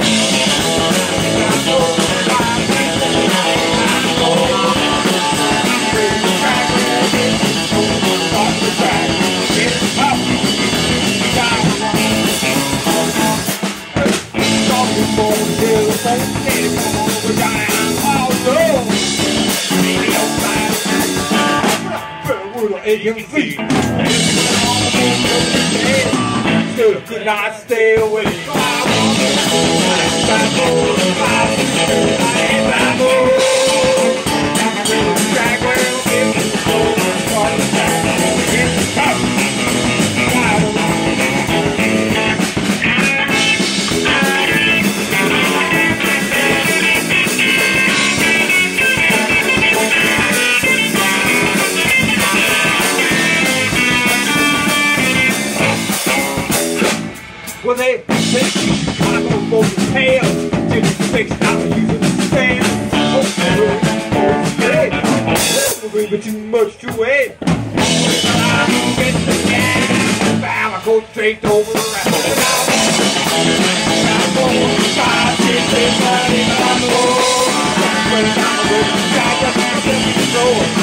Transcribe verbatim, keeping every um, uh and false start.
aching feet. Still could not stay away. Well, they take you, I go for the tail. Just fix out using the stand. Oh, oh, yeah. Moving too much to wait. I get the gas. I go straight over the rest. I'm going to try to get this money. I'm going to go to the